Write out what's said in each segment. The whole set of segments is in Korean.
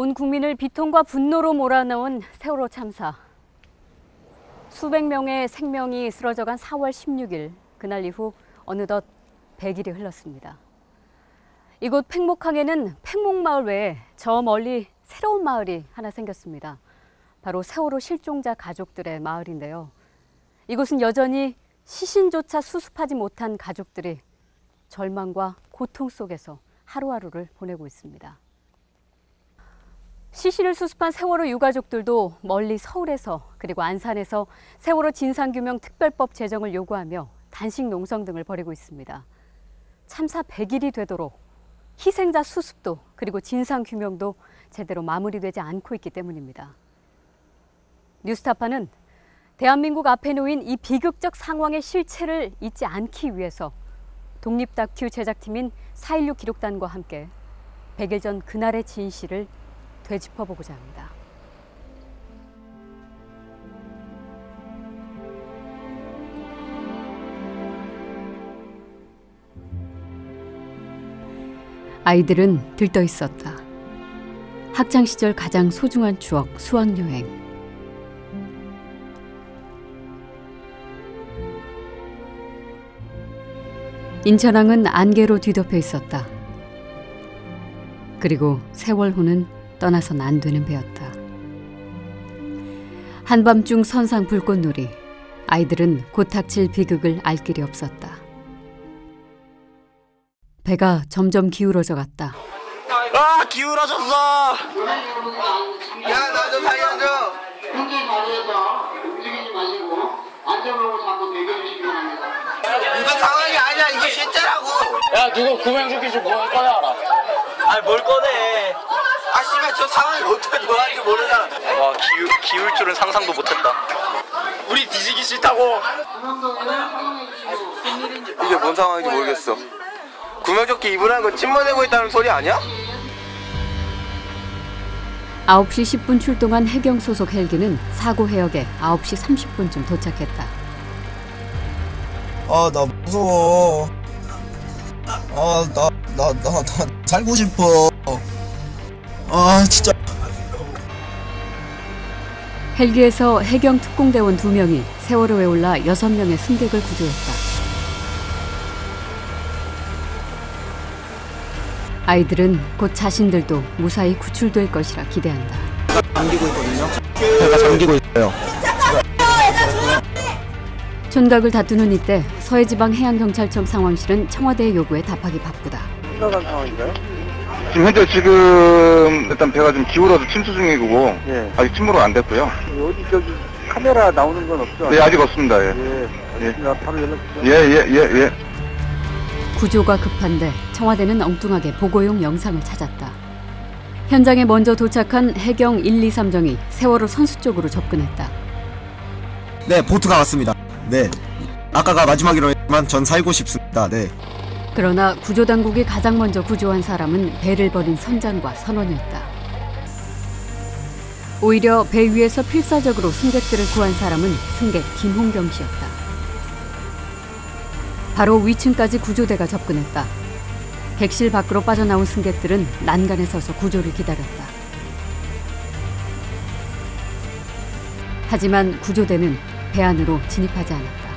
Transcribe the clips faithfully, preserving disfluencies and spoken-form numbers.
온 국민을 비통과 분노로 몰아넣은 세월호 참사. 수백 명의 생명이 쓰러져간 사월 십육일, 그날 이후 어느덧 백 일이 흘렀습니다. 이곳 팽목항에는 팽목마을 외에 저 멀리 새로운 마을이 하나 생겼습니다. 바로 세월호 실종자 가족들의 마을인데요. 이곳은 여전히 시신조차 수습하지 못한 가족들이 절망과 고통 속에서 하루하루를 보내고 있습니다. 시신을 수습한 세월호 유가족들도 멀리 서울에서 그리고 안산에서 세월호 진상규명 특별법 제정을 요구하며 단식 농성 등을 벌이고 있습니다. 참사 백 일이 되도록 희생자 수습도 그리고 진상규명도 제대로 마무리되지 않고 있기 때문입니다. 뉴스타파는 대한민국 앞에 놓인 이 비극적 상황의 실체를 잊지 않기 위해서 독립 다큐 제작팀인 사 일육 기록단과 함께 백 일 전 그날의 진실을 되짚어보고자 합니다. 아이들은 들떠 있었다. 학창시절 가장 소중한 추억, 수학여행. 인천항은 안개로 뒤덮여 있었다. 그리고 세월호는 떠나선 안 되는 배였다. 한밤중 선상 불꽃놀이. 아이들은 곧 닥칠 비극을 알 길이 없었다. 배가 점점 기울어져 갔다. 아, 기울어졌어! 야, 나 좀 살려줘! 현재 자리에서 움직이지 마시고 안전으로 자꾸 대기해주시기 바랍니다. 이거 상황이 아니야, 이거 실제라고! 야, 누구 구명조끼 뭐 할 거야, 알아? 아니, 뭘 꺼내! 아, 씨발, 저 상황이 어떻게 뭐하는지 모르잖아. 와, 기울, 기울 줄은 상상도 못했다. 우리 뒤지기 싫다고! 이게 뭔 상황인지 모르겠어. 구명조끼 입으라는 거 침몰되고 있다는 소리 아니야? 아홉 시 십 분 출동한 해경 소속 헬기는 사고 해역에 아홉 시 삼십 분쯤 도착했다. 아, 나 무서워. 아, 나, 나, 나, 나 살고 싶어. 아, 진짜. 헬기에서 해경 특공대원 두 명이 세월호에 올라 여섯 명의 승객을 구조했다. 아이들은 곧 자신들도 무사히 구출될 것이라 기대한다. 잠기고 있거든요. 배가 잠기고 있어요. 촌각을 다투는 이때 서해지방해양경찰청 상황실은 청와대의 요구에 답하기 바쁘다. 심각한 상황인가요? 지금 현재 지금 일단 배가 좀 기울어서 침수 중이고 예. 아직 침몰은 안 됐고요. 어디 저기 카메라 나오는 건 없죠? 네, 아직 없습니다. 예. 예. 알겠습니다. 예. 바로 연락 주세요. 예, 예, 예, 예. 구조가 급한데 청와대는 엉뚱하게 보고용 영상을 찾았다. 현장에 먼저 도착한 해경 일, 이, 삼정이 세월호 선수 쪽으로 접근했다. 네, 보트가 왔습니다. 네. 아까가 마지막이라고 했지만 전 살고 싶습니다. 네. 그러나 구조당국이 가장 먼저 구조한 사람은 배를 버린 선장과 선원이었다. 오히려 배 위에서 필사적으로 승객들을 구한 사람은 승객 김홍경 씨였다. 바로 위층까지 구조대가 접근했다. 객실 밖으로 빠져나온 승객들은 난간에 서서 구조를 기다렸다. 하지만 구조대는 배 안으로 진입하지 않았다.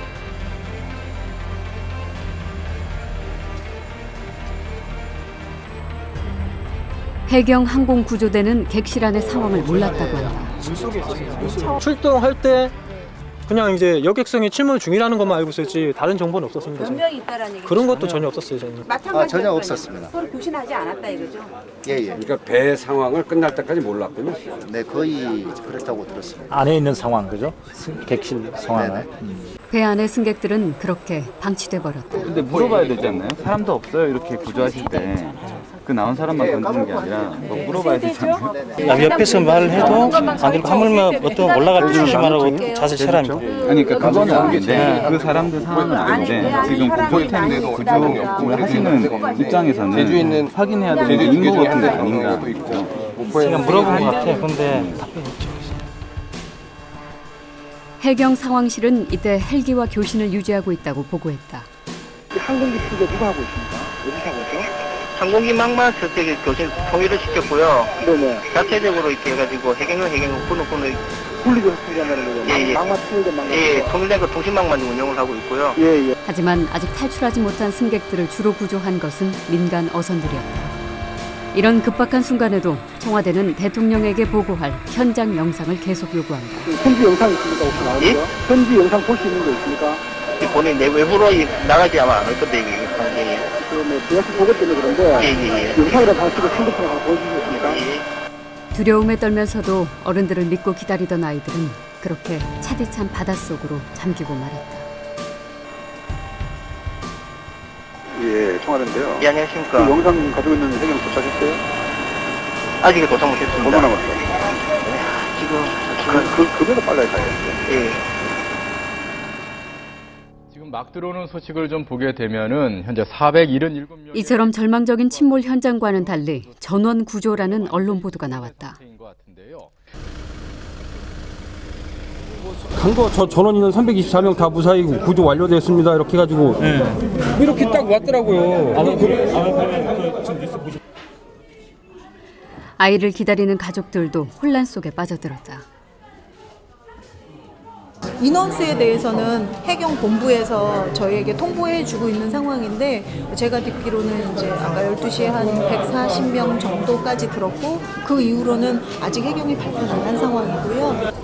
해경 항공구조대는 객실 안의 상황을 몰랐다고 한다. 출동할 때 그냥 이제 여객선이 침몰 중이라는 것만 알고 있었지 다른 정보는 없었습니다. 몇 명이 있다라는 얘기죠? 그런 것도 전혀 없었어요. 저는. 아, 전혀 없었습니다. 서로 교신하지 않았다 이거죠? 예, 예. 그러니까 배 상황을 끝날 때까지 몰랐군요. 네, 거의 그렇다고 들었습니다. 안에 있는 상황, 그죠? 객실 상황을. 음. 배 안의 승객들은 그렇게 방치돼 버렸다. 근데 물어봐야 되지 않나요? 사람도 없어요, 이렇게 구조하실 때. 그 나온 사람만 건드는 게 아니라 뭐 물어봐야 되잖아요. 옆에서 말을 해도 안 되고 하물며 어떤 올라갈 때 조심하라고 자세 차랍니다. 아니 그러니까 그거는 아닌데 그 사람들 상황은 아닌데 지금 구조 구조를 하시는 입장에서는 확인해야 되는 인구 같은 게 아닌가. 제가 물어본 것 같아요. 근데 답변이 없죠. 해경 상황실은 이때 헬기와 교신을 유지하고 있다고 보고했다. 항공기 수리가 누가 하고 있습니까? 어디서 하고 있죠? 항공기망만 저쪽에 교신 통일을 시켰고요. 네네. 자체적으로 이렇게 해가지고 해경은 해경은 군은 군을 분리돼서 통일한다는 거죠. 예, 예. 망만 통일된 망만. 예, 통일된 거 통신망만 운영을 하고 있고요. 예, 예. 하지만 아직 탈출하지 못한 승객들을 주로 구조한 것은 민간 어선들이었다. 이런 급박한 순간에도 청와대는 대통령에게 보고할 현장 영상을 계속 요구한다. 현지 영상 있습니까? 혹시 나오는 거? 현지 영상 볼 수 있는 거 있습니까? 본인 내 외부로 나가지 아마 않을 건데 이게 방송이. 그뭐 비아스 보고 때문에 그런데 예, 예, 예. 영상이라도 하시고 핸드폰 하나 보여주시겠습니까? 예. 두려움에 떨면서도 어른들을 믿고 기다리던 아이들은 그렇게 차디찬 바닷속으로 잠기고 말았다. 예, 청와대인데요. 예, 안녕하십니까. 그 영상 가지고 있는 해경 도착했어요? 아직 도착 못했습니다. 얼마 남았어요? 지금 그, 그, 그보다 빨리 가야겠어요. 예. 지금 막 들어오는 소식을 좀 보게 되면은 현재 사백칠십칠 명. 이처럼 절망적인 침몰 현장과는 달리 전원 구조라는 언론 보도가 나왔다. 간거 저 전원 인원 삼백이십사 명 다 무사히 구조 완료됐습니다. 이렇게 해가지고 네. 이렇게 딱 왔더라고요. 아이를 기다리는 가족들도 혼란 속에 빠져들었다. 인원수에 대해서는 해경 본부에서 저희에게 통보해주고 있는 상황인데 제가 듣기로는 이제 아까 열두 시에 한 백사십 명 정도까지 들었고 그 이후로는 아직 해경이 발표를 안 한 상황이고요.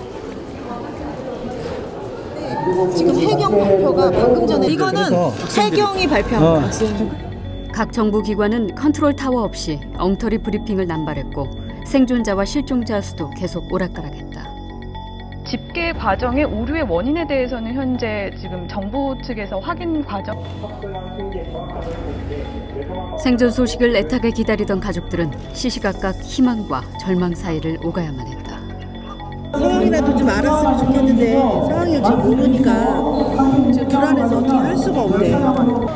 지금 해경 발표가 방금 전에 이거는 해경이 발표한 거였어요. 각 정부 기관은 컨트롤 타워 없이 엉터리 브리핑을 남발했고 생존자와 실종자 수도 계속 오락가락했다. 집계 과정의 오류의 원인에 대해서는 현재 지금 정부 측에서 확인 과정. 생존 소식을 애타게 기다리던 가족들은 시시각각 희망과 절망 사이를 오가야만 했다. 상황이라도 좀 알았으면 좋겠는데 상황을 지금 모르니까 지금 불안해서 어떻게 할 수가 없네.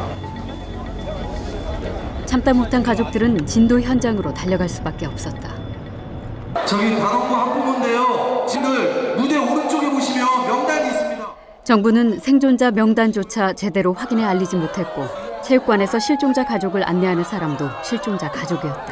참다 못한 가족들은 진도 현장으로 달려갈 수밖에 없었다. 저기 단원고 학부모인데요. 지금 무대 오른쪽에 보시면 명단이 있습니다. 정부는 생존자 명단조차 제대로 확인해 알리지 못했고 체육관에서 실종자 가족을 안내하는 사람도 실종자 가족이었다.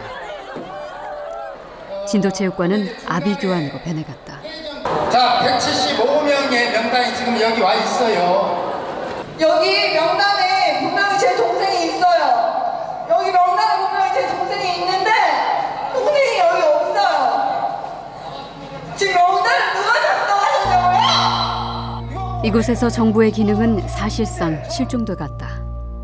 진도체육관은 아비규환으로 변해갔다. 자, 백칠십오 명의 명단이 지금 여기 와 있어요. 여기 명단에 분명히 제 동생이 있어요. 여기 명단에 분명히 제 동생이 있는데 동생이 여기 없어요. 지금 명단을 누가 작성하셨냐고요? 이곳에서 정부의 기능은 사실상 실종돼 갔다.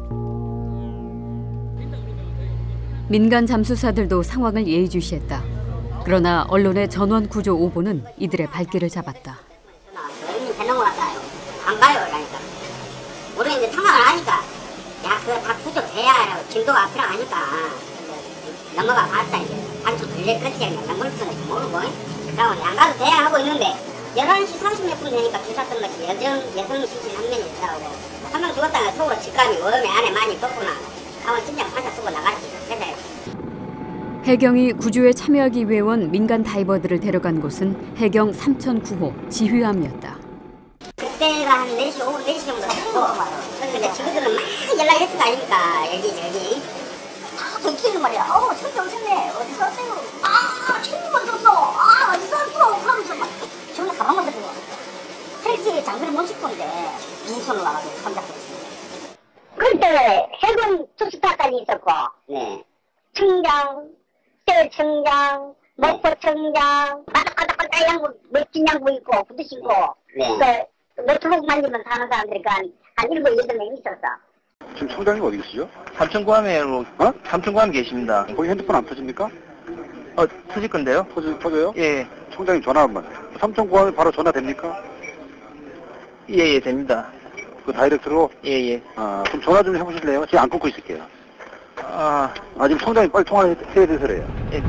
민간 잠수사들도 상황을 예의주시했다. 그러나 언론의 전원 구조 오보는 이들의 발길을 잡았다. 우리는 배 넘어갔다. 안 가요. 그러니까. 우리는 이제 상황을 아니까 야 그거 다 구조돼야 진도가 앞이라 하니까 넘어가 봤다. 이제 단추 들려 그렇지 않나 물수는 모르고 그러고 안 가도 돼야 하고 있는데 열한 시 삼십 몇 분 되니까 기사 뜬 것이 여성, 여성 시신 한 명이 있더라고. 한 명 죽었다가 속으로 직감이 웜에 안에 많이 떴구나 하고 진짜 판사 쓰고 나갔지. 그래서 해경이 구조에 참여하기 위해 온 민간 다이버들을 데려간 곳은 해경 삼천구 호 지휘함이었다. 그때가 한 네 시, 오후 네 시 정도 됐고 근데 친구들은 막 연락했을 거 아닙니까. 여기 저기 다 들키는 말이야. 어우 천재 오셨네. 어디서 왔어요? 아 친구 어딨었어? 아 어디서 왔어? 그러면서 막 저는 가방만 들고 헬기 장비를 못 싣고 있는데 빈손으로 와가지고 손잡고 있습니다. 그때 해군 특수타까지 있었고 네. 청장 서울청장, 목포청장, 바닥바닥바닥 양복, 멋진 양복 입고, 구두 신고, 네. 그, 노트북 만지면 사는 사람들이 한 일곱, 여덟 명 있었어. 지금 청장님 어디 계시죠? 삼천구함에로, 어? 삼천구함 계십니다. 거기 핸드폰 안 터집니까? 어, 터질 건데요? 터져, 터져요? 예. 청장님 전화 한번. 삼천구함에 바로 전화 됩니까? 예, 예, 됩니다. 그 다이렉트로? 예, 예. 아, 그럼 전화 좀 해보실래요? 지금 안 끊고 있을게요. 아, 아 지금 청장님 빨리 통화해야 돼서래요. 예.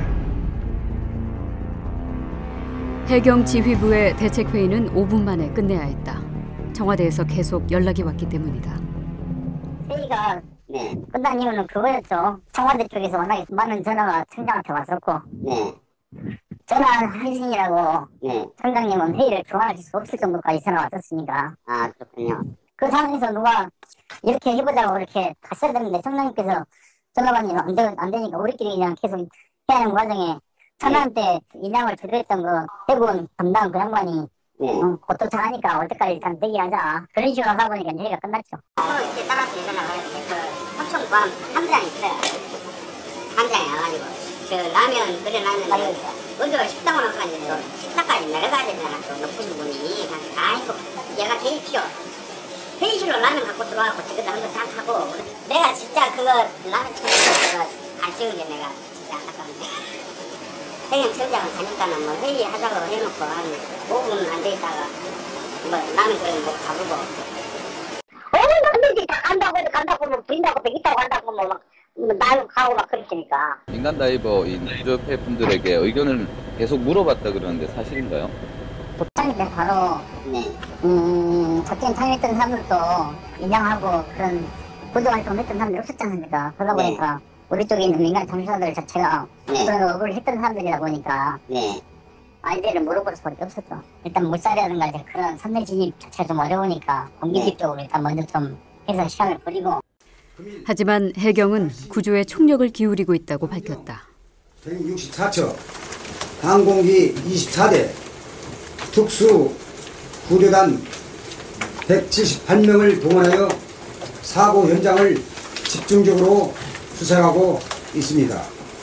해경 지휘부의 대책회의는 오 분 만에 끝내야 했다. 청와대에서 계속 연락이 왔기 때문이다. 회의가 네. 끝난 이유는 그거였죠. 청와대 쪽에서 워낙에 많은 전화가 청장한테 왔었고 네. 전화 한신이라고 네. 청장님은 회의를 중단할 수 없을 정도까지 전화 왔었으니까. 아 그렇군요. 그 상황에서 누가 이렇게 해보자고 이렇게 하셔야 되는데 청장님께서 전화받으면 안, 되, 안 되니까 우리끼리 그냥 계속 해야 하는 과정에 천안때 인양을 주도했던 그 대부분 담당 그 양반이 네. 어, 곧 도착하니까 올 때까지 일단 대기하자. 그런 식으로 하다 보니까 회의가 끝났죠. 서로 이제 따라서 예전에 그 삼촌과 함장이 있어요. 함장이 와가지고 저 라면 끓여놨는데 먼저 식당으로 가가지고 식당까지 내려가야 되잖아. 또 높은 분이 아이고 얘가 데이피오 회의실로 라면 갖고 들어와서 저기다 한번 싹 하고 내가 진짜 그거 라면 처리해서 안 찍은 게 내가 진짜 안타까운데 행정청장은 가니까는 뭐 회의하자고 해놓고 한 오 분 안 돼 있다가 뭐 라면 끓이면 뭐 가보고 어 남들이 다 간다고 해도 간다고 뭐 부인다고 백있다고 간다고 뭐 막 나는 가고 막 그랬으니까 민간 다이버 이 구조협회 분들에게 의견을 계속 물어봤다 그러는데 사실인가요? 창립 때 바로 네. 음, 작전 창립했던 사람들도 인양하고 그런 구조활동 했던 사람들이 없었지 않습니까? 그러다 보니까 네. 우리 쪽에 있는 민간 참여자들 자체가 네. 그런 업을 했던 사람들이다 보니까 네. 아이디어를 물어볼 수밖에 없었죠. 일단 물살이라든가 이제 그런 선내 진입 자체가 좀 어려우니까 공기집 쪽으로 일단 먼저 좀 해서 시간을 버리고 하지만 해경은 구조에 총력을 기울이고 있다고 밝혔다. 백육십사 척, 항공기 이십사 대, 특수 구조단 백칠십팔 명을 동원하여 사고 현장을 집중적으로 수색하고 있습니다.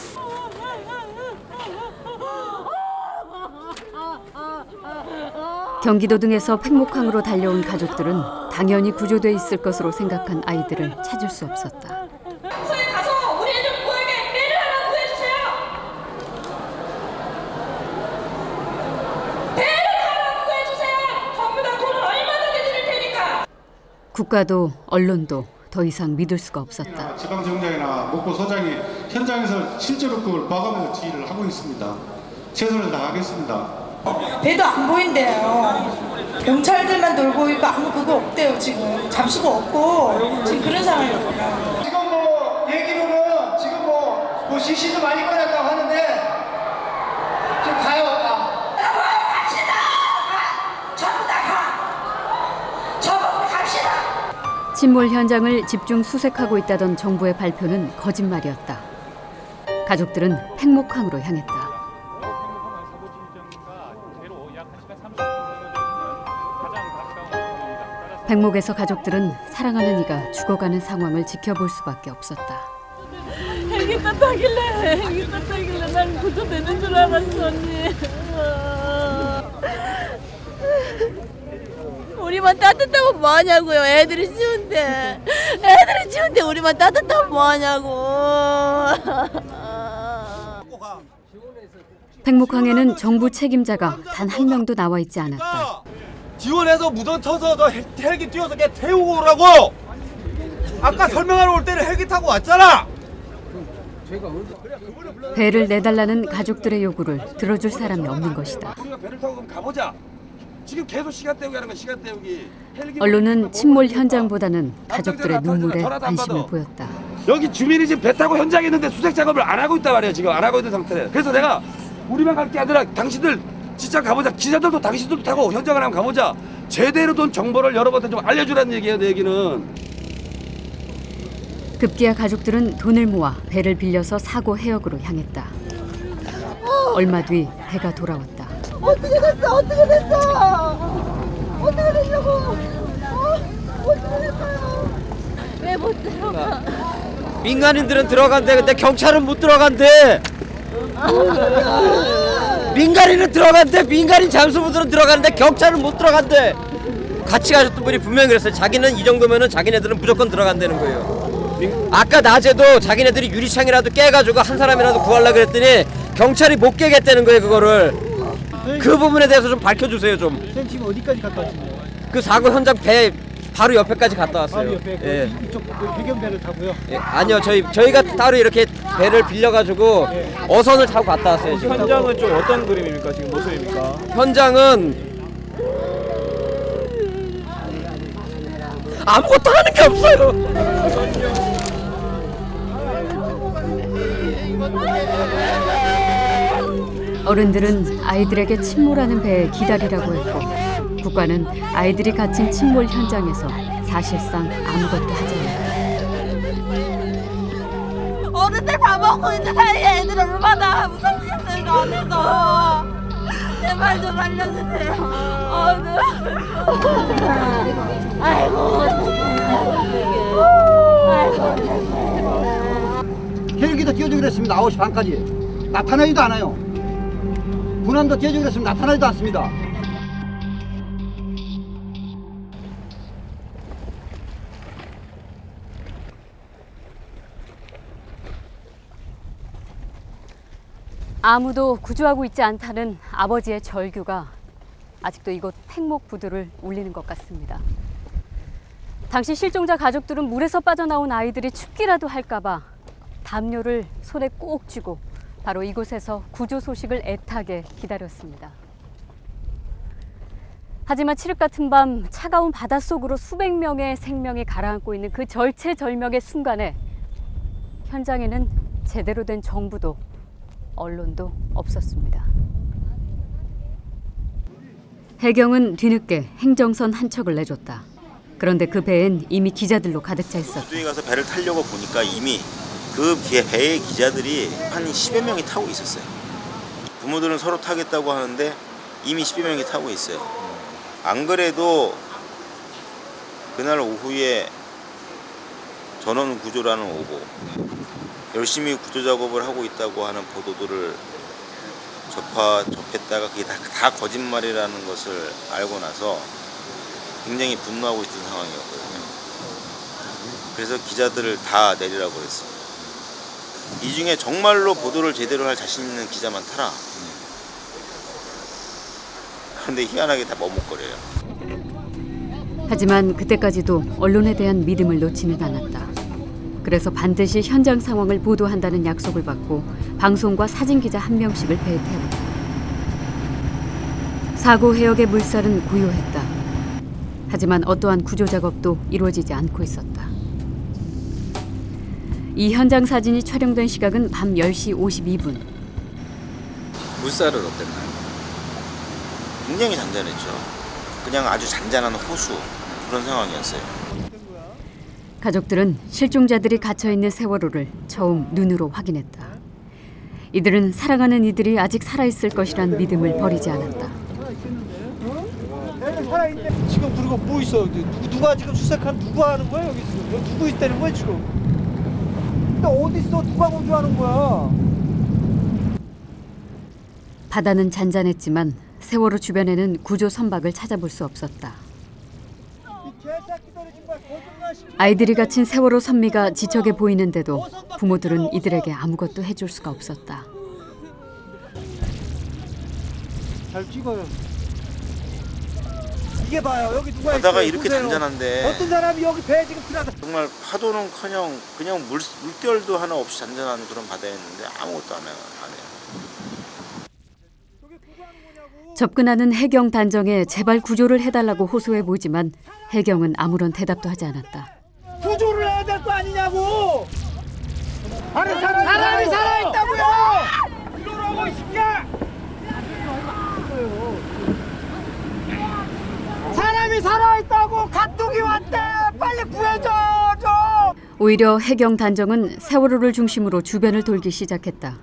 경기도 등에서 팽목항으로 달려온 가족들은 당연히 구조돼 있을 것으로 생각한 아이들을 찾을 수 없었다. 소에 가서 우리 애들 구하게 배를 하나 구해주세요. 배를 하나 구해주세요. 전부 다 돈을 얼마든지 드릴 테니까. 국가도 언론도 더 이상 믿을 수가 없었다. 지방정장이나 목포서장이 현장에서 실제로 그걸 봐가면서 지휘를 하고 있습니다. 최선을 다하겠습니다. 배도 안 보인대요. 경찰들만 돌고 있고 아무 그거 없대요. 지금 잠수도 없고 지금 그런 상황이거든요. 지금 뭐 얘기로는 지금 뭐, 뭐 시신도 많이 꺼냈다고 하는데 지금 가요. 가. 갑시다. 가. 전부 다 가. 저보고 갑시다. 침몰 현장을 집중 수색하고 있다던 정부의 발표는 거짓말이었다. 가족들은 팽목항으로 향했다. 팽목에서 가족들은 사랑하는 이가 죽어가는 상황을 지켜볼 수밖에 없었다. 헬기 떴다길래 헬기 떴다길래 난 구조되는 줄 알았어 언니. 우리만 따뜻하면 뭐하냐고요. 애들이 쉬운데 애들이 쉬운데 우리만 따뜻하면 뭐하냐고. 팽목항에는 정부 책임자가 단 한 명도 나와 있지 않았다. 지원해서 무전 쳐서 저 헬기 띄워서 걔 태우고 오라고! 아까 설명하러 올 때는 헬기 타고 왔잖아! 배를 내달라는 가족들의 요구를 들어줄 사람이 없는 것이다. 우리가 배를 타고 그럼 가보자. 지금 계속 시간 때우기 하는 거 시간 때우기. 언론은 침몰 현장보다는 가족들의 눈물에 관심을 보였다. 여기 주민이 지금 배 타고 현장에 있는데 수색 작업을 안 하고 있단 말이야. 지금 안 하고 있는 상태래. 그래서 내가 우리만 갈 게 아니라 당신들 진짜 가보자. 기자들도 당신들도 타고 현장을 한번 가보자. 제대로 된 정보를 여러분한테 좀 알려주라는 얘기예요. 내 얘기는. 급기야 가족들은 돈을 모아 배를 빌려서 사고 해역으로 향했다. 얼마 뒤 배가 돌아왔다. 어떻게 됐어? 어떻게 됐어? 어떻게 됐냐고? 어? 어떻게 됐어요? 왜 못 들어가? 민간인들은 들어간대. 근데 경찰은 못 들어간대. 민간인은 들어간대. 민간인 잠수부들은 들어가는데 경찰은 못 들어간대. 같이 가셨던 분이 분명히 그랬어요. 자기는 이 정도면은 자기네들은 무조건 들어간다는 거예요. 아까 낮에도 자기네들이 유리창이라도 깨가지고 한 사람이라도 구하려고 그랬더니 경찰이 못 깨겠다는 거예요. 그거를. 그 부분에 대해서 좀 밝혀주세요. 좀. 선생님 지금 어디까지 갔다 왔습니까? 그 사고 현장 배 바로 옆에까지 갔다 왔어요. 바로 옆에 예. 그 이쪽 해경배를 타고요? 예. 아니요. 저희, 저희가 따로 이렇게 배를 빌려가지고 예. 어선을 타고 갔다 왔어요. 지금. 현장은 좀 어떤 그림입니까? 지금 모습입니까? 현장은 아무것도 하는 게 없어요. 어른들은 아이들에게 침몰하는 배에 기다리라고 했고 국가는 아이들이 갇힌 침몰 현장에서 사실상 아무것도 하지 않았다. 그때 밥 먹고 있는 사이에 애들 얼마나 무섭겠어요, 저 안에서. 제발 좀 알려주세요. 어, 네. 아이고. 아이고. 헬기도 띄워주기로 했습니다. 아홉 시 반까지. 나타나지도 않아요. 군함도 띄워주기로 했습니다. 나타나지도 않습니다. 아무도 구조하고 있지 않다는 아버지의 절규가 아직도 이곳 택목 부두를 울리는 것 같습니다. 당시 실종자 가족들은 물에서 빠져나온 아이들이 춥기라도 할까봐 담요를 손에 꼭 쥐고 바로 이곳에서 구조 소식을 애타게 기다렸습니다. 하지만 칠흑 같은 밤 차가운 바닷속으로 수백 명의 생명이 가라앉고 있는 그 절체절명의 순간에 현장에는 제대로 된 정부도 언론도 없었습니다. 해경은 뒤늦게 행정선 한 척을 내줬다. 그런데 그 배엔 이미 기자들로 가득 차 있었다. 부두에 가서 배를 타려고 보니까 이미 그 배에 기자들이 한 십여 명이 타고 있었어요. 부모들은 서로 타겠다고 하는데 이미 십여 명이 타고 있어요. 안 그래도 그날 오후에 전원 구조라는 오고 열심히 구조 작업을 하고 있다고 하는 보도들을 접하, 접했다가 그게 다, 다 거짓말이라는 것을 알고 나서 굉장히 분노하고 있던 상황이었거든요. 그래서 기자들을 다 내리라고 했습니다. 이 중에 정말로 보도를 제대로 할 자신 있는 기자만 타라. 그런데 희한하게 다 머뭇거려요. 하지만 그때까지도 언론에 대한 믿음을 놓지는 않았다. 그래서 반드시 현장 상황을 보도한다는 약속을 받고 방송과 사진기자 한 명씩을 배에 태웠다. 사고 해역의 물살은 고요했다. 하지만 어떠한 구조 작업도 이루어지지 않고 있었다. 이 현장 사진이 촬영된 시각은 밤 열 시 오십이 분. 물살은 어땠나요? 굉장히 잔잔했죠. 그냥 아주 잔잔한 호수 그런 상황이었어요. 가족들은 실종자들이 갇혀있는 세월호를 처음 눈으로 확인했다. 이들은 사랑하는 이들이 아직 살아있을 것이란 믿음을 버리지 않았다. 지금 그리고 뭐 있어? 누구, 누가 지금 수색한 누가 하는 거야 여기 지금? 여기 누구 있다는 거야 지금? 근데 어디 있어? 누가 건조하는 거야? 바다는 잔잔했지만 세월호 주변에는 구조 선박을 찾아볼 수 없었다. 아이들이 갇힌 세월호 선미가 지척에 보이는데도 부모들은 이들에게 아무것도 해줄 수가 없었다. 잘 찍어요. 이게 봐요. 여기 누가 바다가 있어요? 이렇게 보세요. 잔잔한데 어떤 사람이 여기 배 지금 지나다. 정말 파도는커녕 그냥 물, 물결도 하나 없이 잔잔한 그런 바다였는데 아무것도 안 해요. 안 해요. 접근하는 해경 단정에 제발 구조를 해달라고 호소해 보지만 해경은 아무런 대답도 하지 않았다. 구조를 해야 될 거 아니냐고! 안에 사람이, 사람이 살아있다고요! 이러라고 이 새끼야! 사람이 살아있다고! 갓독이 왔대! 빨리 구해줘! 좀! 오히려 해경 단정은 세월호를 중심으로 주변을 돌기 시작했다.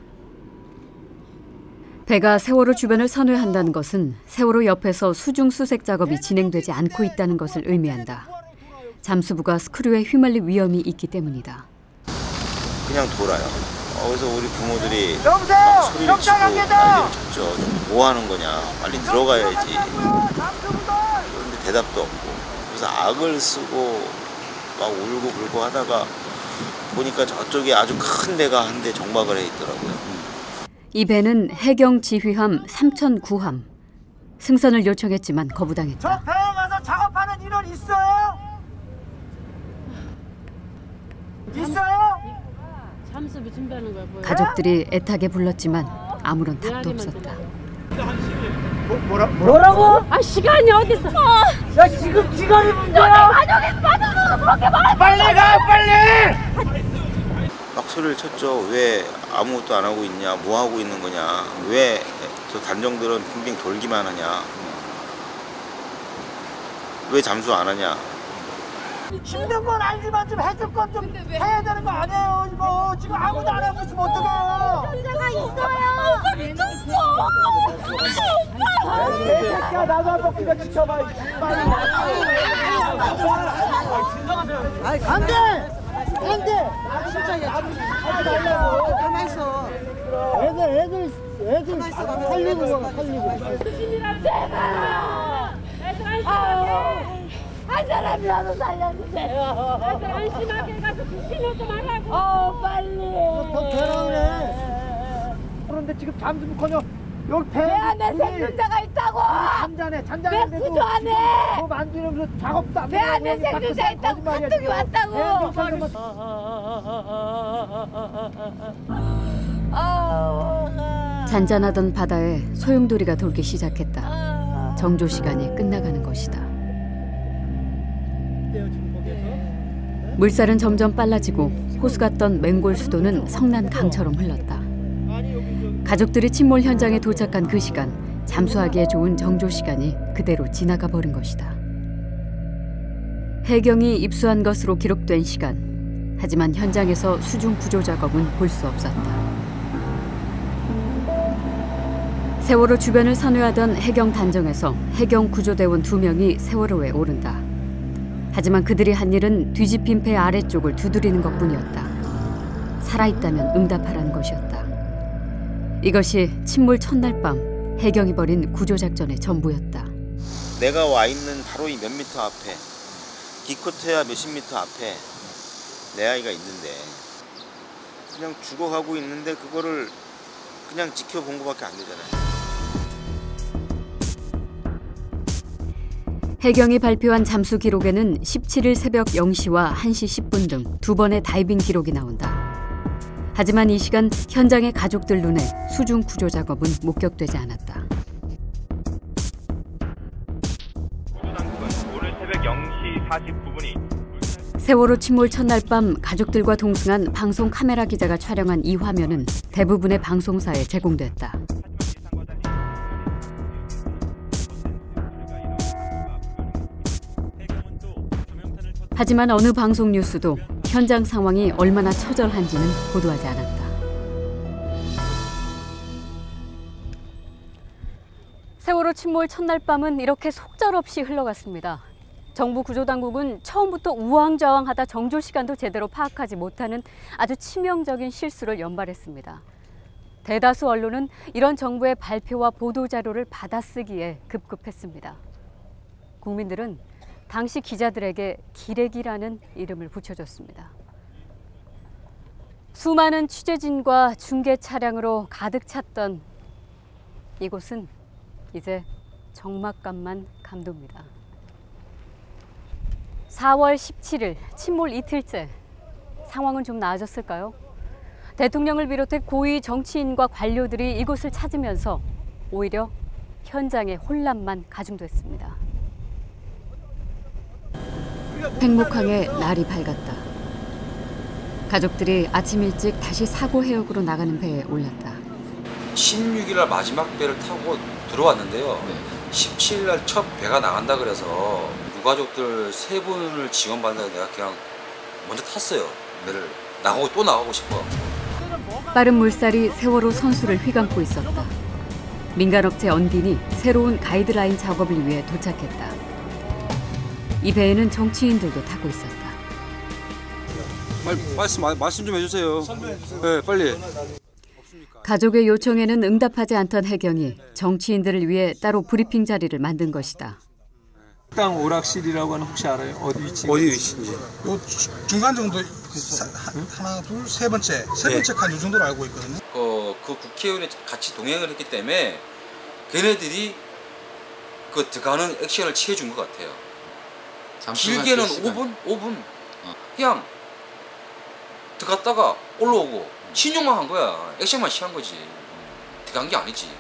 배가 세월호 주변을 선회한다는 것은 세월호 옆에서 수중 수색 작업이 진행되지 않고 있다는 것을 의미한다. 잠수부가 스크류에 휘말릴 위험이 있기 때문이다. 그냥 돌아요. 거기서 우리 부모들이 여보세요! 막 소리를 치고 경찰 관계자! 난리를 쳤죠. 좀 뭐 하는 거냐, 빨리 들어가야지. 그런데 대답도 없고. 그래서 악을 쓰고 막 울고 불고 하다가 보니까 저쪽에 아주 큰 데가 한 대 정박을 해 있더라고요. 이 배는 해경 지휘함 삼천구 함. 승선을 요청했지만 거부당했다. 저 배에 가서 작업하는 인원 있어요? 있어요? 잠수부 준비하는 거야 보여? 가족들이 애타게 불렀지만 아무런 답도 없었다. 뭐, 뭐라, 뭐라고? 아 시간이 어딨어? 어. 야 지금 시간이 문제야? 가족이 빠져서 그렇게 말해. 빨리 가 빨리! 막 소리를 쳤죠. 왜 아무것도 안 하고 있냐, 뭐 하고 있는 거냐, 왜 저 단정들은 빙빙 돌기만 하냐, 왜 잠수 안 하냐. 힘든 건 알지만 좀 해줄 건 좀 해야 되는 거 아니에요 이거. 지금 아무도 안 하고 있으면 어떡해요. 현자가 있어요. 오빠 미쳤어. 이 새끼야 나도 한 바퀴 좀 지켜봐. 아이 안 돼! 안 돼! 아 진짜 야 하지 말라고. 가만 있어. 애들 애들 애들 살리고 가 살리고. 수신이랑 제발. 애들 안심하게. 한 사람이라도 살려주세요. 애들 안심하게 가서 수신을 좀 하라고. 어 빨리. 더 대랑이네. 그런데 지금 잠수부커녕 여기 배, 배 안에 생존자가 있다고. 잠자네 잠자는데도 배 구조 안 해. 뭐 만지면서 작업도 안 배 안에 생존자 있다고 카톡이 왔다고. 잔잔하던 바다에 소용돌이가 돌기 시작했다. 정조 시간이 끝나가는 것이다. 물살은 점점 빨라지고 호수 같던 맹골 수도는 성난 강처럼 흘렀다. 가족들이 침몰 현장에 도착한 그 시간, 잠수하기에 좋은 정조 시간이 그대로 지나가 버린 것이다. 해경이 입수한 것으로 기록된 시간. 하지만 현장에서 수중 구조 작업은 볼 수 없었다. 세월호 주변을 선회하던 해경 단정에서 해경 구조대원 두 명이 세월호에 오른다. 하지만 그들이 한 일은 뒤집힌 배 아래쪽을 두드리는 것뿐이었다. 살아있다면 응답하라는 것이었다. 이것이 침몰 첫날 밤 해경이 벌인 구조작전의 전부였다. 내가 와 있는 바로 이 몇 미터 앞에, 기껏해야 몇십 미터 앞에 내 아이가 있는데 그냥 죽어가고 있는데 그거를 그냥 지켜본 것밖에 안 되잖아요. 해경이 발표한 잠수 기록에는 십칠 일 새벽 영 시와 한 시 십 분 등 두 번의 다이빙 기록이 나온다. 하지만 이 시간 현장의 가족들 눈에 수중 구조 작업은 목격되지 않았다. 오늘 새벽 영 시 사십구 분이 세월호 침몰 첫날 밤 가족들과 동승한 방송 카메라 기자가 촬영한 이 화면은 대부분의 방송사에 제공됐다. 하지만 어느 방송 뉴스도 현장 상황이 얼마나 처절한지는 보도하지 않았다. 세월호 침몰 첫날 밤은 이렇게 속절없이 흘러갔습니다. 정부 구조당국은 처음부터 우왕좌왕하다 정조 시간도 제대로 파악하지 못하는 아주 치명적인 실수를 연발했습니다. 대다수 언론은 이런 정부의 발표와 보도자료를 받아쓰기에 급급했습니다. 국민들은 당시 기자들에게 기레기라는 이름을 붙여줬습니다. 수많은 취재진과 중계 차량으로 가득 찼던 이곳은 이제 적막감만 감돕니다. 사월 십칠일 침몰 이틀째, 상황은 좀 나아졌을까요? 대통령을 비롯해 고위 정치인과 관료들이 이곳을 찾으면서 오히려 현장의 혼란만 가중됐습니다. 팽목항에 날이 밝았다. 가족들이 아침 일찍 다시 사고 해역으로 나가는 배에 올랐다. 십육 일 날 마지막 배를 타고 들어왔는데요. 십칠 일 날 첫 배가 나간다 그래서 유가족들 세 분을 지원받는다고 내가 그냥 먼저 탔어요. 배를 나가고 또 나가고 싶어. 빠른 물살이 세월호 선수를 휘감고 있었다. 민간업체 언딘이 새로운 가이드라인 작업을 위해 도착했다. 이 배에는 정치인들도 타고 있었다. 말, 말씀, 말씀 좀 해주세요. 네, 빨리. 가족의 요청에는 응답하지 않던 해경이 정치인들을 위해 따로 브리핑 자리를 만든 것이다. 식당 오락실이라고 하는 혹시 알아요? 어디 위치? 어디 위치인지. 요 중간 정도 하나, 둘, 세 번째, 세 번째 칸 요 정도로 알고 있거든요. 그, 그 국회의원이 같이 동행을 했기 때문에 걔네들이 그 들어가는 액션을 취해준 것 같아요. 길게는 오 분? 오 분? 어. 그냥 들어갔다가 올라오고 신용만 한 거야. 액션만 취한 거지. 들어간 게 아니지.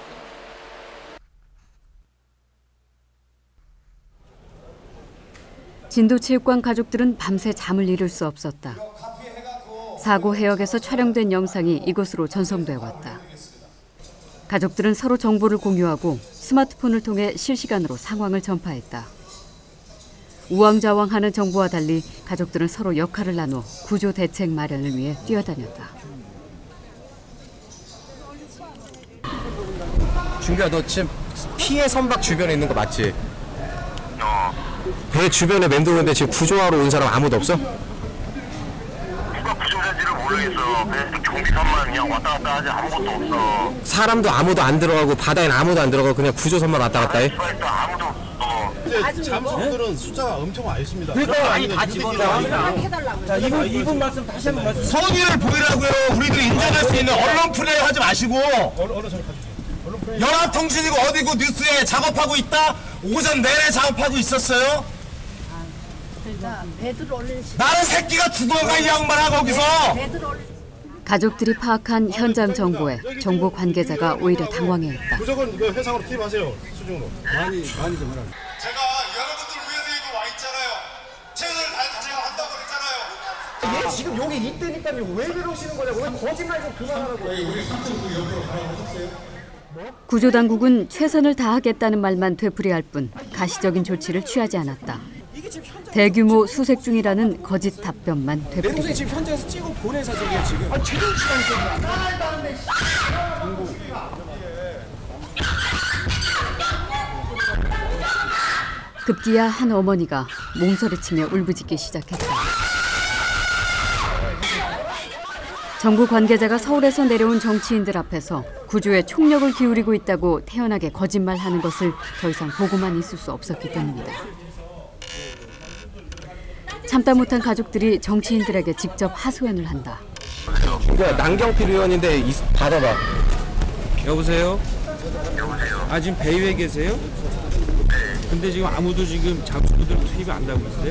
진도체육관 가족들은 밤새 잠을 이룰 수 없었다. 사고 해역에서 촬영된 영상이 이곳으로 전송돼 왔다. 가족들은 서로 정보를 공유하고 스마트폰을 통해 실시간으로 상황을 전파했다. 우왕좌왕하는 정부와 달리 가족들은 서로 역할을 나누어 구조 대책 마련을 위해 뛰어다녔다. 준규야, 너 지금 피해 선박 주변에 있는 거 맞지? 어. 배 주변에 맴도는데 지금 구조하러 온 사람 아무도 없어? 누가 구조자인지를 모르겠어. 배 경비선만 그냥 왔다 갔다 하지 아무것도 없어. 사람도 아무도 안 들어가고 바다에는 아무도 안 들어가고 그냥 구조선만 왔다 갔다 해? 아무도 없어. 이제 잠수들은 숫자가 엄청 많이 있습니다. 그러니까 아니 다 집어넣어. 자, 이분 이분 말씀 다시 한번 말씀. 선의를 보이라고요. 우리들이 인정할 수 있는 언론 플레이 하지 마시고. 연합통신이고 어디고 뉴스에 작업하고 있다. 오전 내내 작업하고 있었어요. 나는 새끼가 죽어가 이 양반아 거기서. 가족들이 파악한 현장 정보에 정부 관계자가 오히려 당황해했다. 무조건 이거 회상으로 투입하세요. 수중으로. 많이 많이 좀 해라. 제가 여러분들 위해서 여기 와 있잖아요. 최선을 다해서 제가 한다고 그랬잖아요. 얘 지금 여기 있다니까요. 왜 그러시는 거냐고. 왜 거짓말 좀 그만하라고. 우리 사투리도 옆으로 가라고 하셨어요? 구조당국은 최선을 다하겠다는 말만 되풀이할 뿐 가시적인 조치를 취하지 않았다. 대규모 수색 중이라는 거짓 답변만 되풀이했다. 내 동생이 지금 현장에서 찍어 보낸 사진이야 지금. 아 최근 시간이 급기야 한 어머니가 몸서리치며 울부짖기 시작했다. 정부 관계자가 서울에서 내려온 정치인들 앞에서 구조에 총력을 기울이고 있다고 태연하게 거짓말하는 것을 더 이상 보고만 있을 수 없었기 때문이다. 참다 못한 가족들이 정치인들에게 직접 하소연을 한다. 준규야, 남경필 의원인데 이, 받아봐. 여보세요? 아 지금 배 위에 계세요? 근데 지금 아무도 지금 잠수부들 투입이 안 되고 있어요?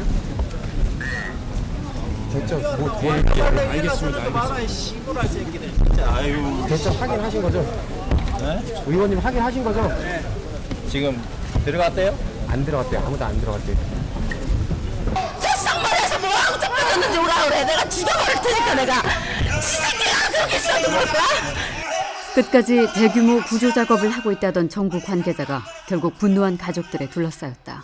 됐죠? 뭐, 뭐, 예, 알겠습니다. 알겠습니다. 새끼들 진짜. 아유. 됐죠? 확인하신 거죠? 네? 의원님 확인하신 거죠? 네. 지금 들어갔대요? 안 들어갔대요. 아무도 안 들어갔대요. 저 쌍말에서 뭐하고 쫓겨났는지 오라 그래. 내가 죽여버릴 테니까 내가. 이 새끼가 그렇게 써도 몰라? 끝까지 대규모 구조 작업을 하고 있다던 정부 관계자가 결국 분노한 가족들에 둘러싸였다.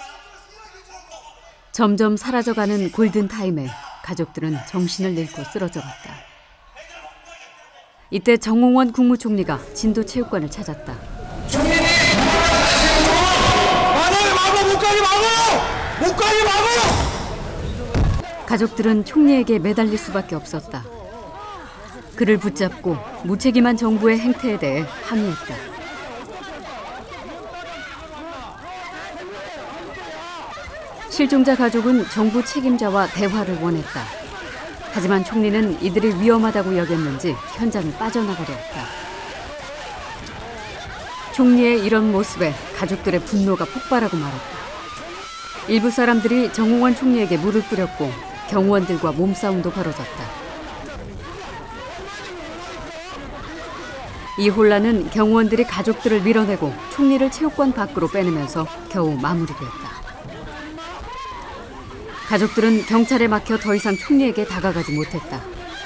점점 사라져가는 골든타임에 가족들은 정신을 잃고 쓰러져갔다. 이때 정홍원 국무총리가 진도체육관을 찾았다. 총리님! 막아요! 막아! 못 가게 막아요! 못 가게 막아요! 가족들은 총리에게 매달릴 수밖에 없었다. 그를 붙잡고 무책임한 정부의 행태에 대해 항의했다. 실종자 가족은 정부 책임자와 대화를 원했다. 하지만 총리는 이들이 위험하다고 여겼는지 현장을 빠져나가려 했다. 총리의 이런 모습에 가족들의 분노가 폭발하고 말았다. 일부 사람들이 정홍원 총리에게 물을 뿌렸고 경호원들과 몸싸움도 벌어졌다. 이 혼란은 경호원들이 가족들을 밀어내고 총리를 체육관 밖으로 빼내면서 겨우 마무리됐다. 가족들은 경찰에 막혀 더 이상 총리에게 다가가지 못했다.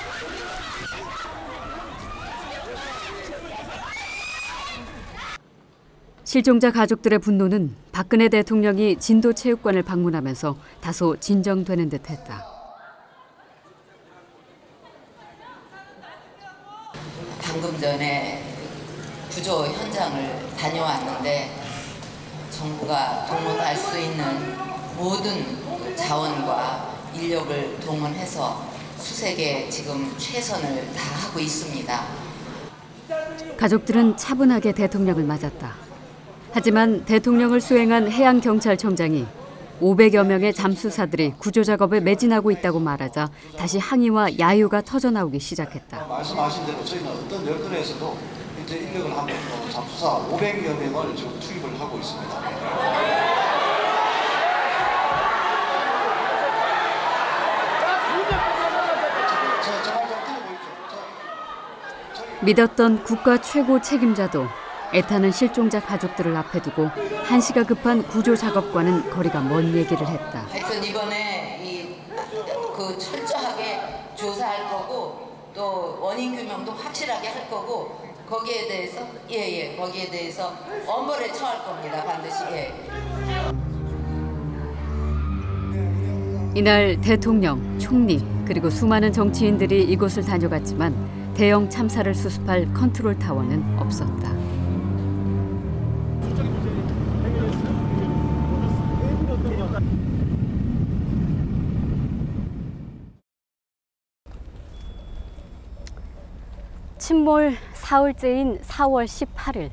실종자 가족들의 분노는 박근혜 대통령이 진도체육관을 방문하면서 다소 진정되는 듯했다. 방금 전에 구조 현장을 다녀왔는데 정부가 동원할 수 있는 모든 자원과 인력을 동원해서 수색에 지금 최선을 다하고 있습니다. 가족들은 차분하게 대통령을 맞았다. 하지만 대통령을 수행한 해양경찰청장이 오백여 명의 잠수사들이 구조작업에 매진하고 있다고 말하자 다시 항의와 야유가 터져나오기 시작했다. 말씀하신 대로 저희는 어떤 여건에서도 이제 인력을 한번 잠수사 오백여 명을 지금 투입을 하고 있습니다. 믿었던 국가 최고 책임자도 애타는 실종자 가족들을 앞에 두고 한시가 급한 구조 작업과는 거리가 먼 얘기를 했다. 하여튼 이번에 이 그 철저하게 조사할 거고 또 원인 규명도 확실하게 할 거고 거기에 대해서 예예 예, 거기에 대해서 엄벌에 처할 겁니다 반드시. 예. 이날 대통령, 총리, 그리고 수많은 정치인들이 이곳을 다녀갔지만 대형 참사를 수습할 컨트롤 타워는 없었다. 침몰 사흘째인 사월 십팔일.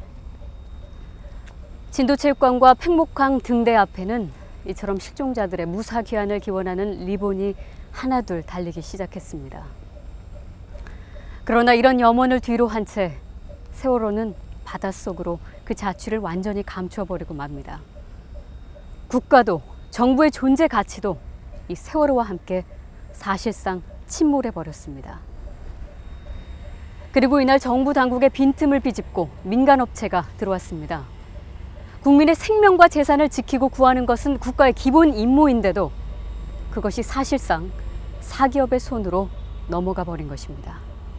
진도체육관과 팽목항 등대 앞에는 이처럼 실종자들의 무사 귀환을 기원하는 리본이 하나둘 달리기 시작했습니다. 그러나 이런 염원을 뒤로 한 채 세월호는 바닷속으로 그 자취를 완전히 감춰버리고 맙니다. 국가도 정부의 존재 가치도 이 세월호와 함께 사실상 침몰해버렸습니다. 그리고 이날 정부 당국의 빈틈을 비집고 민간업체가 들어왔습니다. 국민의 생명과 재산을 지키고 구하는 것은 국가의 기본 임무인데도 그것이 사실상 사기업의 손으로 넘어가 버린 것입니다.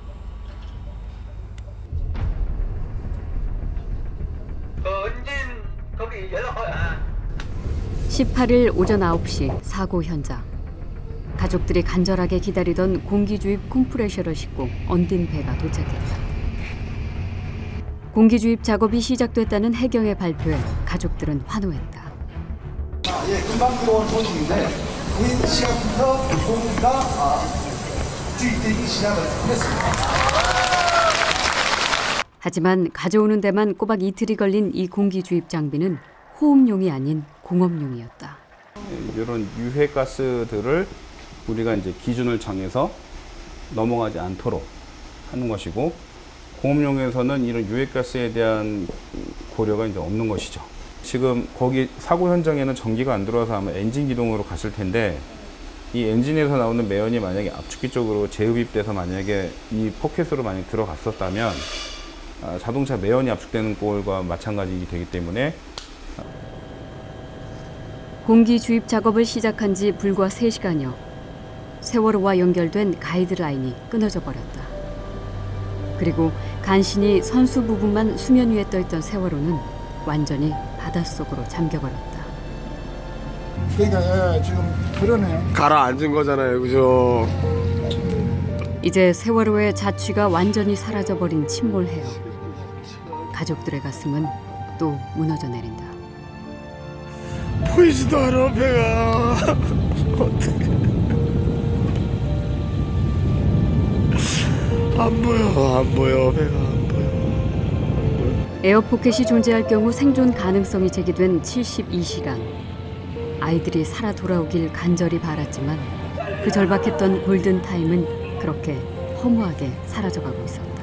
십팔일 오전 아홉 시 사고 현장. 가족들이 간절하게 기다리던 공기주입 컴프레셔를 싣고 언딘 배가 도착했다. 공기주입 작업이 시작됐다는 해경의 발표에 가족들은 환호했다. 예, 금방 들어온 소식인데 이 시각부터 공기가 아, 주입되기 시작을 했습니다. 하지만 가져오는 데만 꼬박 이틀이 걸린 이 공기주입 장비는 호흡용이 아닌 공업용이었다. 이런 유해가스들을 우리가 이제 기준을 정해서 넘어가지 않도록 하는 것이고, 공업용에서는 이런 유해가스에 대한 고려가 이제 없는 것이죠. 지금 거기 사고 현장에는 전기가 안 들어와서 아마 엔진 기동으로 갔을 텐데, 이 엔진에서 나오는 매연이 만약에 압축기 쪽으로 재흡입돼서 만약에 이 포켓으로 만약 들어갔었다면 자동차 매연이 압축되는 꼴과 마찬가지이기 되기 때문에. 공기 주입 작업을 시작한 지 불과 세 시간여. 세월호와 연결된 가이드라인이 끊어져 버렸다. 그리고 간신히 선수 부분만 수면 위에 떠있던 세월호는 완전히 바닷속으로 잠겨버렸다. 그러니까 지금 그러네요. 가라앉은 거잖아요, 그죠? 이제 세월호의 자취가 완전히 사라져버린 침몰해요. 가족들의 가슴은 또 무너져 내린다. 보이지도 않아, 배가. 어떡해. 안 보여, 안 보여, 배가 안 보여. 에어포켓이 존재할 경우 생존 가능성이 제기된 칠십이 시간. 아이들이 살아 돌아오길 간절히 바랐지만 그 절박했던 골든타임은 그렇게 허무하게 사라져가고 있었다.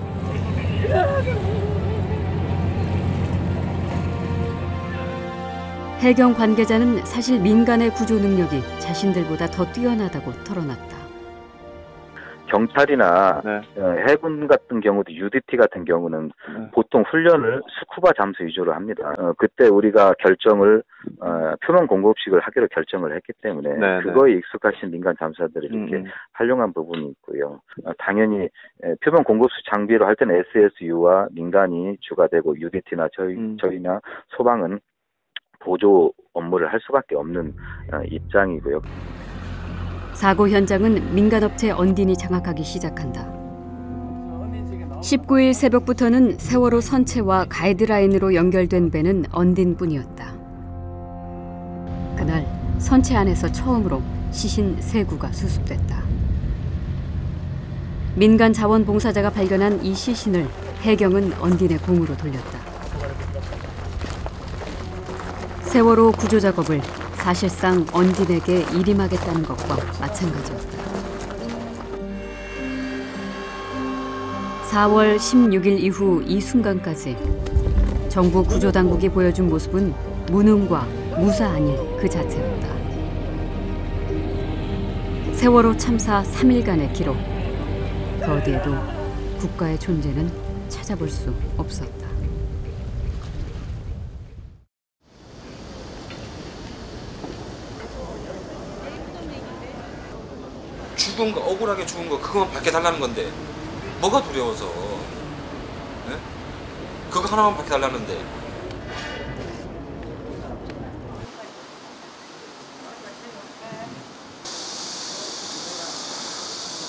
해경 관계자는 사실 민간의 구조 능력이 자신들보다 더 뛰어나다고 털어놨다. 경찰이나 네. 해군 같은 경우도 유디티 같은 경우는 네. 보통 훈련을 스쿠바 잠수 위주로 합니다. 어, 그때 우리가 결정을 어, 표면 공급식을 하기로 결정을 했기 때문에 네, 그거에 네. 익숙하신 민간 잠수사들이 이렇게 음. 활용한 부분이 있고요. 어, 당연히 에, 표면 공급식 장비로 할 때는 에스에스유와 민간이 주가 되고 유디티나 저희 음. 저희나 소방은 보조 업무를 할 수밖에 없는 어, 입장이고요. 사고 현장은 민간업체 언딘이 장악하기 시작한다. 십구일 새벽부터는 세월호 선체와 가이드라인으로 연결된 배는 언딘뿐이었다. 그날 선체 안에서 처음으로 시신 세 구가 수습됐다. 민간 자원봉사자가 발견한 이 시신을 해경은 언딘의 공으로 돌렸다. 세월호 구조 작업을 사실상 언딘에게 일임하겠다는 것과 마찬가지였다. 사월 십육일 이후 이 순간까지 정부 구조당국이 보여준 모습은 무능과 무사 아닐 그 자체였다. 세월호 참사 삼 일간의 기록, 그 어디에도 국가의 존재는 찾아볼 수 없었다. 죽은 거, 억울하게 죽은 거 그거만 밝혀달라는 건데 뭐가 두려워서 네? 그거 하나만 밝혀달라는데.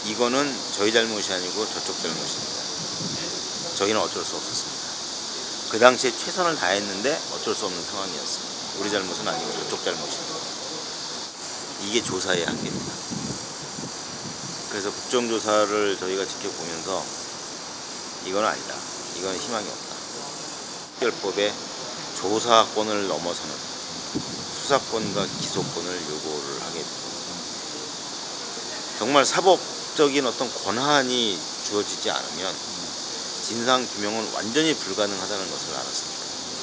이거는 저희 잘못이 아니고 저쪽 잘못입니다. 저희는 어쩔 수 없었습니다. 그 당시에 최선을 다했는데 어쩔 수 없는 상황이었습니다. 우리 잘못은 아니고 저쪽 잘못입니다. 이게 조사의 한계입니다. 그래서 국정조사를 저희가 지켜보면서 이건 아니다. 이건 희망이 없다. 특별법의 조사권을 넘어서는 수사권과 기소권을 요구를 하게 됩니다. 정말 사법적인 어떤 권한이 주어지지 않으면 진상규명은 완전히 불가능하다는 것을 알았습니다.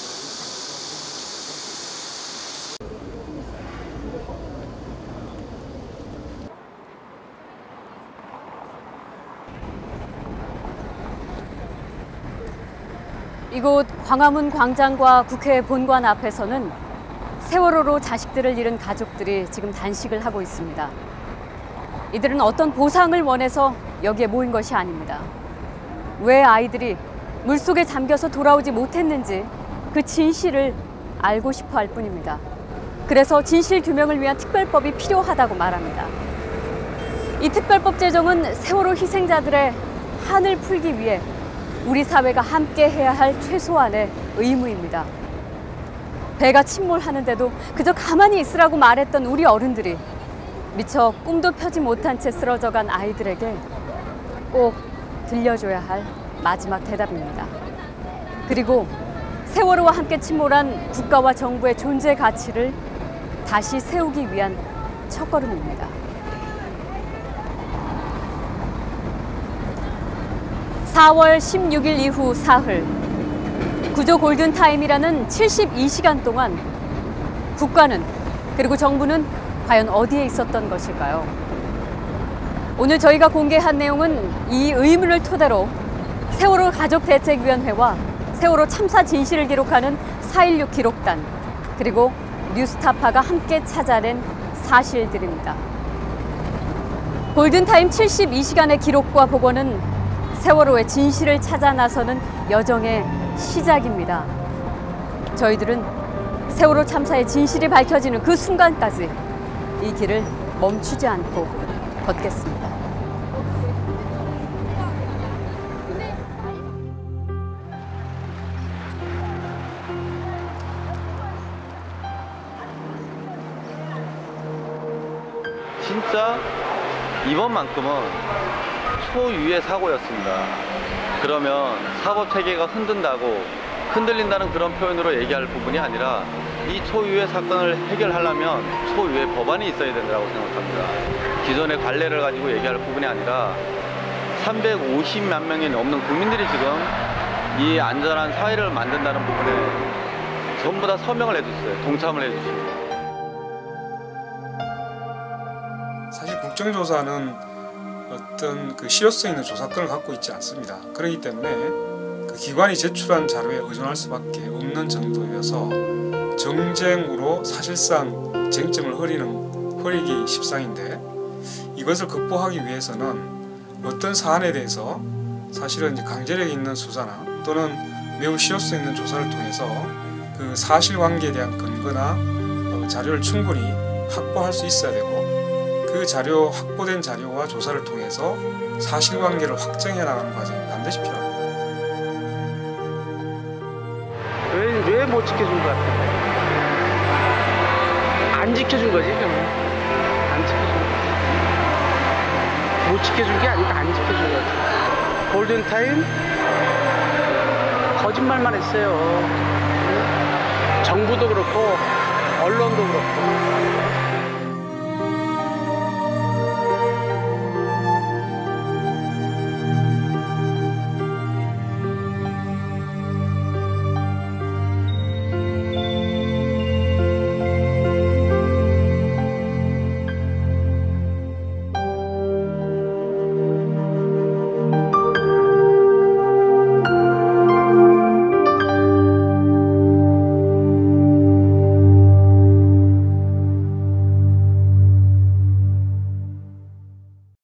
이곳 광화문 광장과 국회 본관 앞에서는 세월호로 자식들을 잃은 가족들이 지금 단식을 하고 있습니다. 이들은 어떤 보상을 원해서 여기에 모인 것이 아닙니다. 왜 아이들이 물속에 잠겨서 돌아오지 못했는지 그 진실을 알고 싶어 할 뿐입니다. 그래서 진실 규명을 위한 특별법이 필요하다고 말합니다. 이 특별법 제정은 세월호 희생자들의 한을 풀기 위해 우리 사회가 함께 해야 할 최소한의 의무입니다. 배가 침몰하는데도 그저 가만히 있으라고 말했던 우리 어른들이 미처 꿈도 펴지 못한 채 쓰러져간 아이들에게 꼭 들려줘야 할 마지막 대답입니다. 그리고 세월호와 함께 침몰한 국가와 정부의 존재 가치를 다시 세우기 위한 첫걸음입니다. 사월 십육일 이후 사흘, 구조 골든타임이라는 칠십이 시간 동안 국가는 그리고 정부는 과연 어디에 있었던 것일까요? 오늘 저희가 공개한 내용은 이 의문을 토대로 세월호 가족대책위원회와 세월호 참사 진실을 기록하는 사일육 기록단, 그리고 뉴스타파가 함께 찾아낸 사실들입니다. 골든타임 칠십이 시간의 기록과 보고는 세월호의 진실을 찾아 나서는 여정의 시작입니다. 저희들은 세월호 참사의 진실이 밝혀지는 그 순간까지 이 길을 멈추지 않고 걷겠습니다. 진짜 이번만큼은 초유의 사고였습니다. 그러면 사법 체계가 흔든다고 흔들린다는 그런 표현으로 얘기할 부분이 아니라 이 초유의 사건을 해결하려면 초유의 법안이 있어야 된다고 생각합니다. 기존의 관례를 가지고 얘기할 부분이 아니라 삼백오십만 명이 넘는 국민들이 지금 이 안전한 사회를 만든다는 부분에 전부 다 서명을 해줬어요. 동참을 해주시고. 사실 국정조사는 어떤 그 실효성 있는 조사권을 갖고 있지 않습니다. 그렇기 때문에 그 기관이 제출한 자료에 의존할 수밖에 없는 정도여서 정쟁으로 사실상 쟁점을 흐리는 흐리기 십상인데, 이것을 극복하기 위해서는 어떤 사안에 대해서 사실은 이제 강제력 있는 수사나 또는 매우 실효성 있는 조사를 통해서 그 사실관계에 대한 근거나 자료를 충분히 확보할 수 있어야 되고, 그 자료, 확보된 자료와 조사를 통해서 사실관계를 확정해 나가는 과정이 반드시 필요합니다. 왜, 왜 못 지켜준 것 같아? 안 지켜준 거지, 그러면. 안 지켜준 거지. 못 지켜준 게 아니라 안 지켜준 거지. 골든타임? 거짓말만 했어요. 정부도 그렇고, 언론도 그렇고.